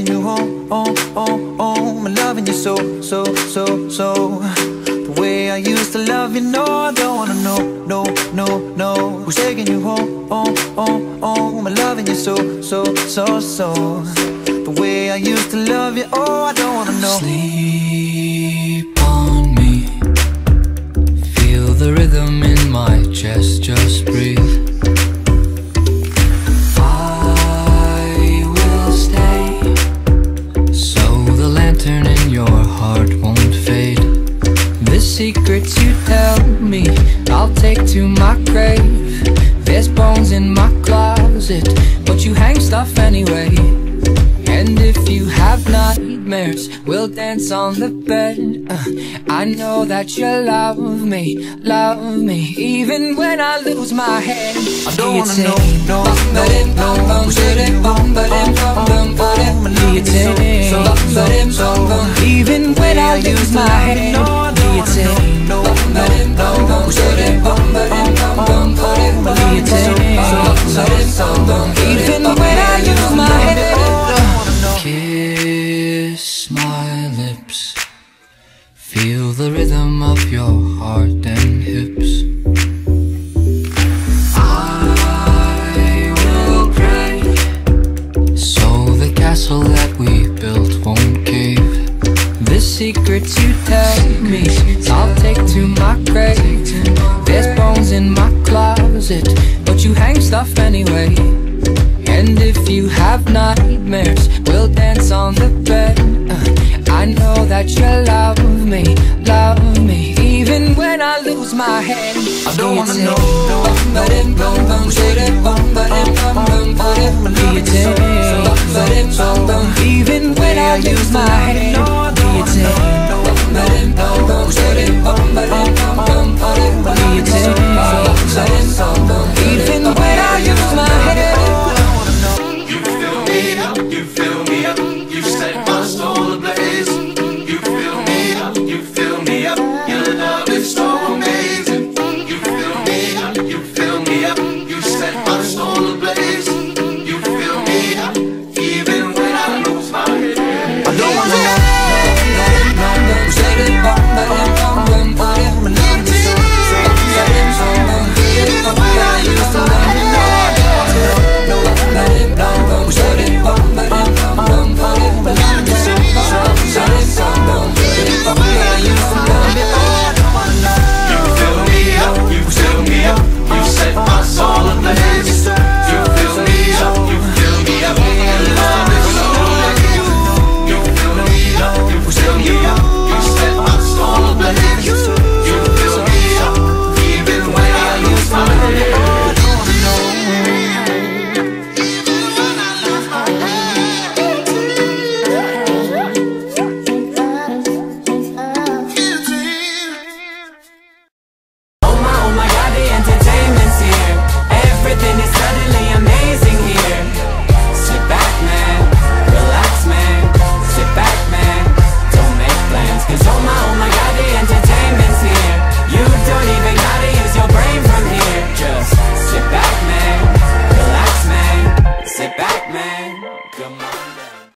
taking you home, I'm loving you so. The way I used to love you, no, I don't wanna know, no. Who's taking you home, I'm loving you so. The way I used to love you, I don't wanna know. Sleep on me, feel the rhythm in my chest, just breathe. I will stay, so the lantern in your heart won't fade. The secrets you tell me, I'll take to my grave. There's bones in my closet, but you hang stuff anyway. And if you have nightmares, we'll dance on the bed. I know that you love me, even when I lose my head. I don't wanna know, no. Even when I lose my head. Even when I lose my head. Kiss my lips, feel the rhythm of your heart and hips. I will pray, so the castle that we built won't cave. The secrets you tell me, I'll take to my grave. There's bones in my closet, but you hang stuff anyway. And if you have nightmares, we'll dance on the bed. I know that you love me, even when I lose my head. I don't wanna know, even when I lose my head.